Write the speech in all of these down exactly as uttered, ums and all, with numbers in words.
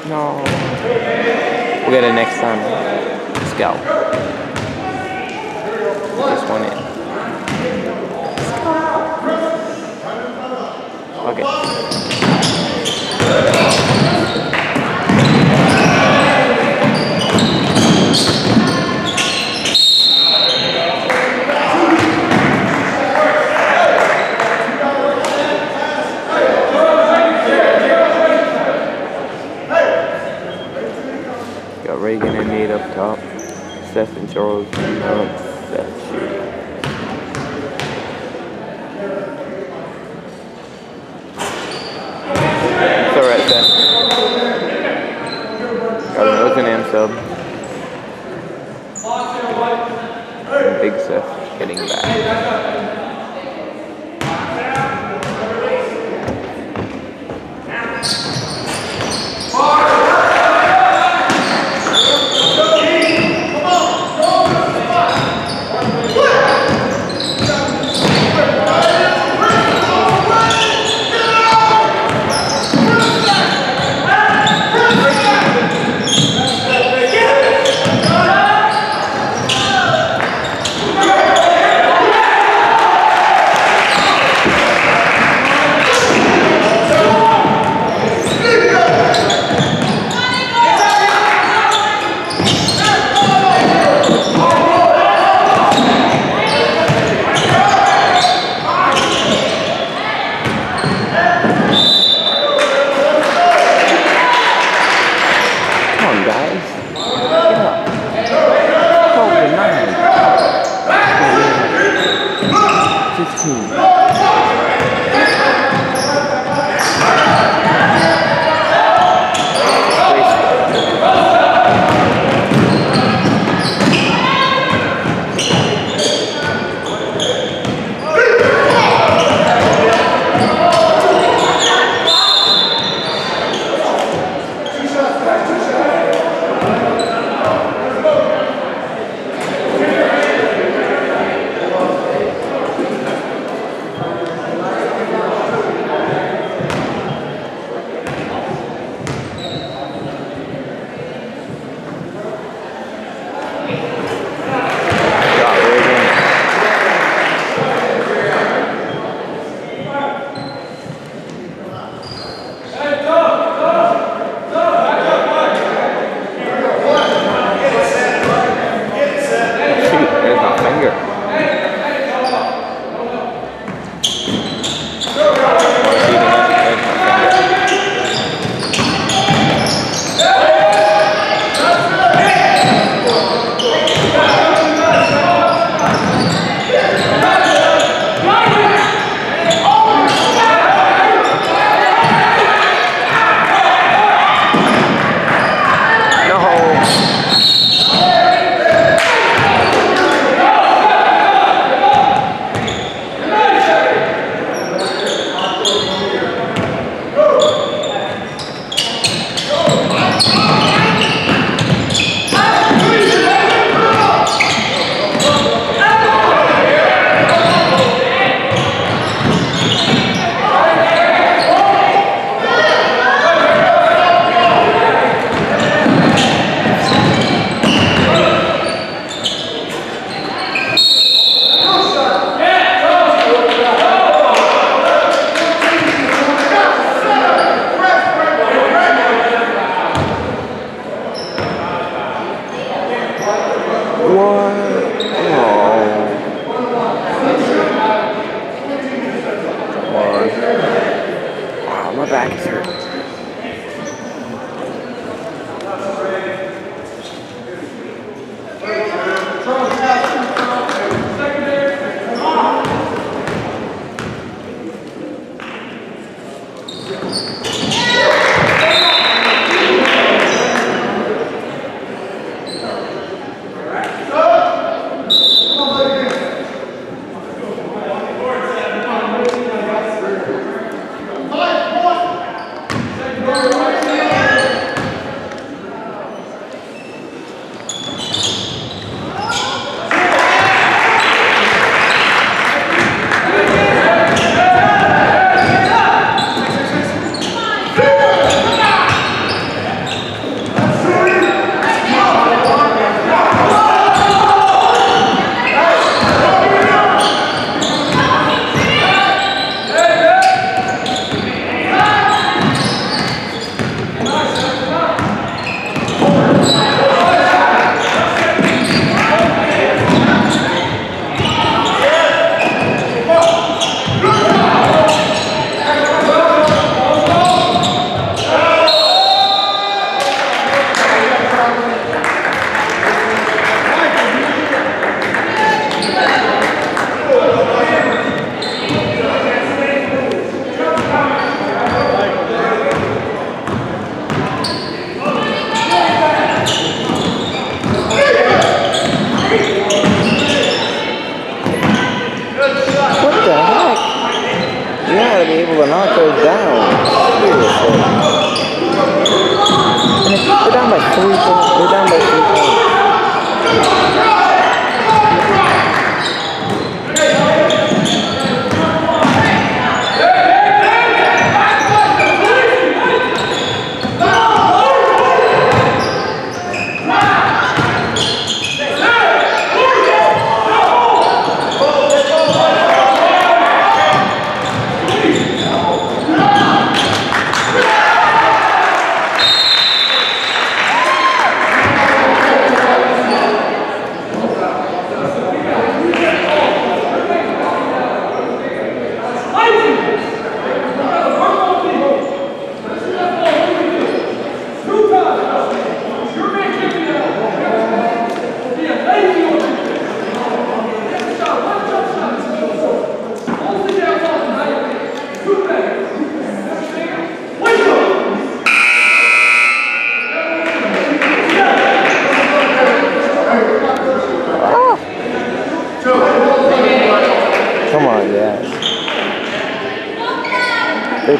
No. We'll get it next time. Let's go. Just one in. Okay. Got Reagan and Nate up top. Seth and Charles and uh, Seth shooting. It's alright, Seth. Got an M sub. And Big Seth getting back.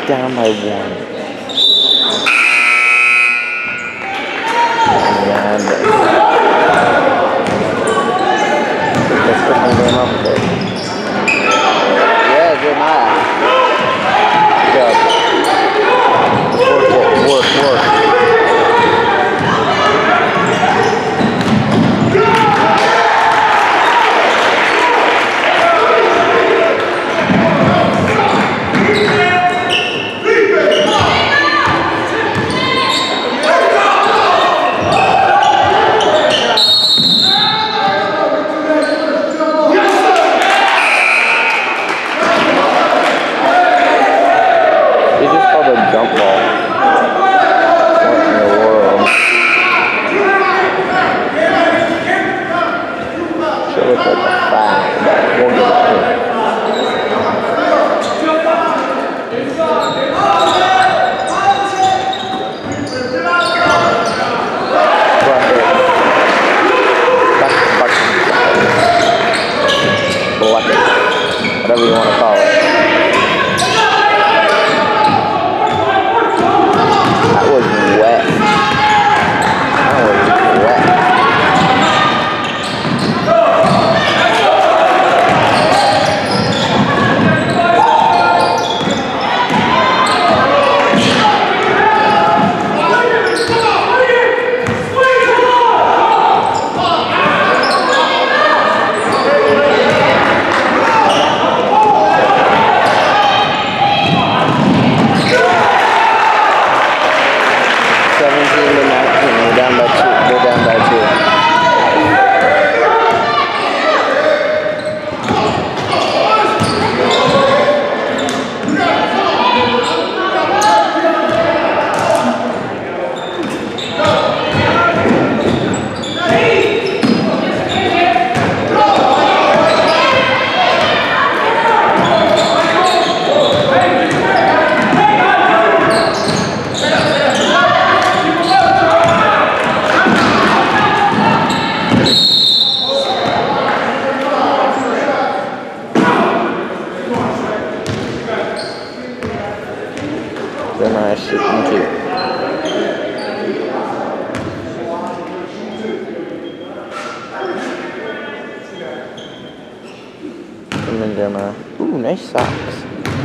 down by one. And let's put the game up a bit. Yeah, Jeremiah. Good job. Work, work, work, work. Jump ball. What in the world? Should look like a foul, but we'll give it to him. Bucket. Whatever you want to call it. Jeremiah shooting two. Come in, Jeremiah. Ooh, nice socks.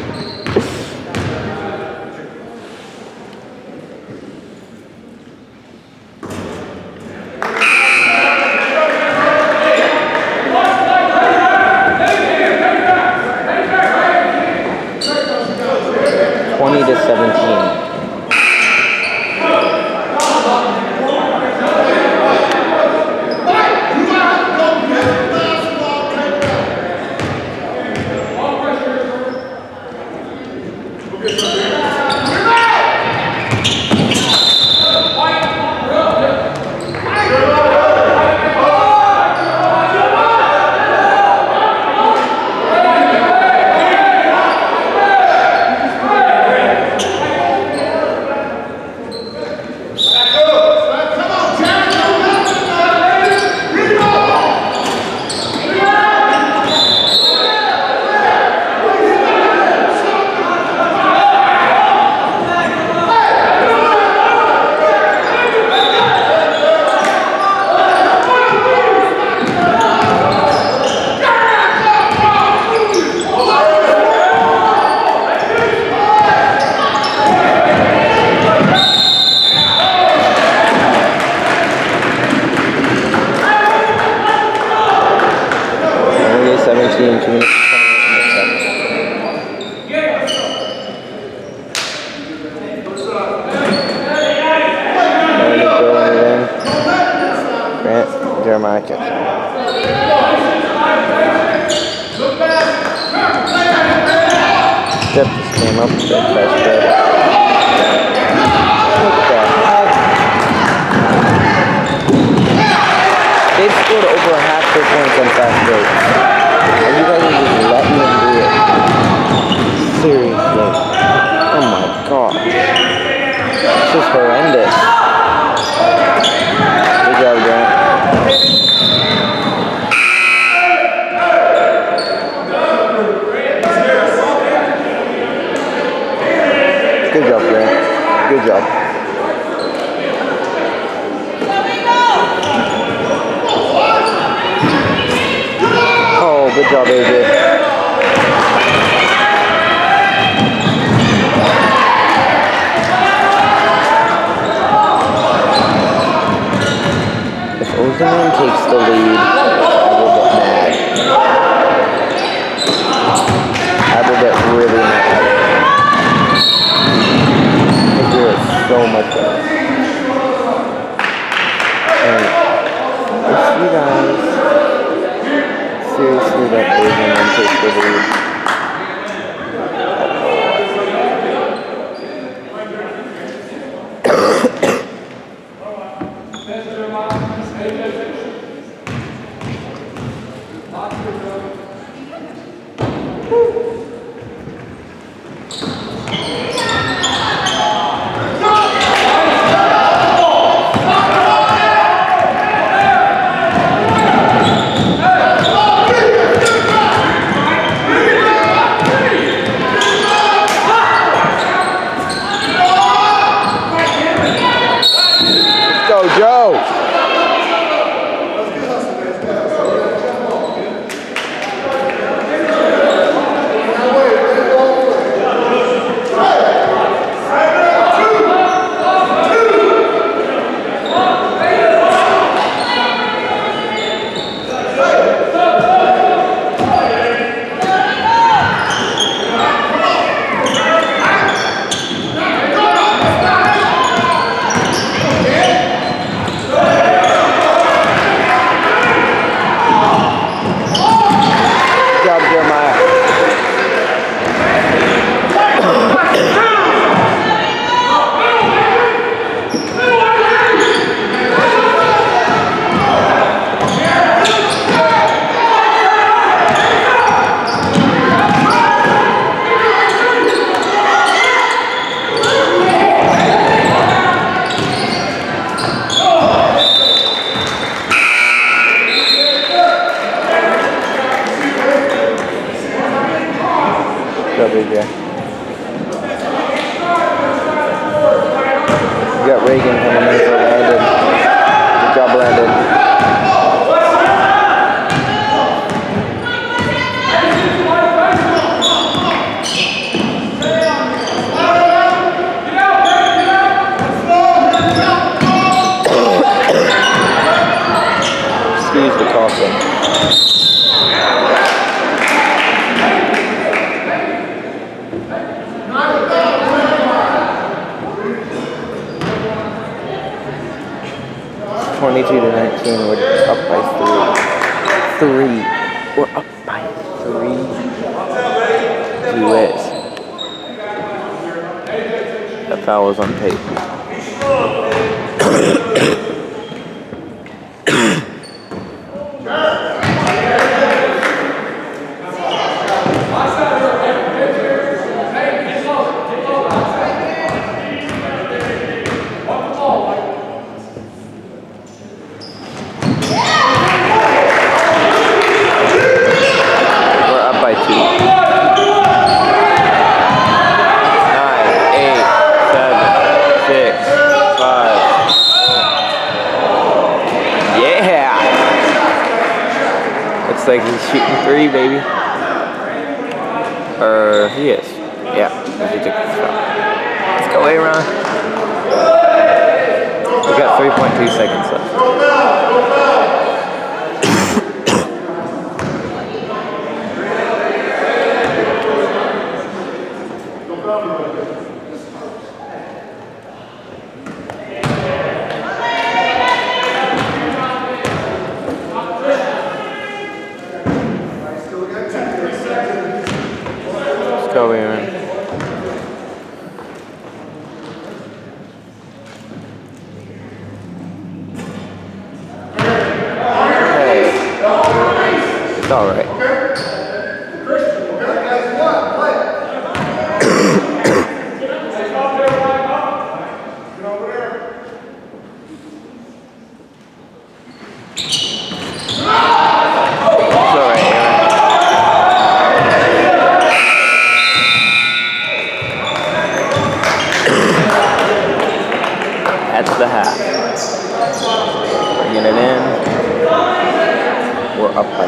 twenty to seventeen. seventeen, two minutes Grant, Jeremiah catch. Step this game up a bit faster. What the heck? They've scored over a half their points on fast breaks. And you guys are just letting them do it. Seriously. Oh my god. This is horrendous. Good job, Grant. Good job. Oh, good job, A J. If Ozaman takes the lead, I will get mad. I will get really mad. Because we're so much better. And if you guys seriously let Ozaman take the lead, twenty-two to nineteen, we're up by three. Three. We're up by three. Gee whiz. That foul was on tape. Like he's shooting three, baby. Or he is. Yeah, he took the shot. Let's go, A-Ron. We got three point two seconds left. Go, Aaron. up by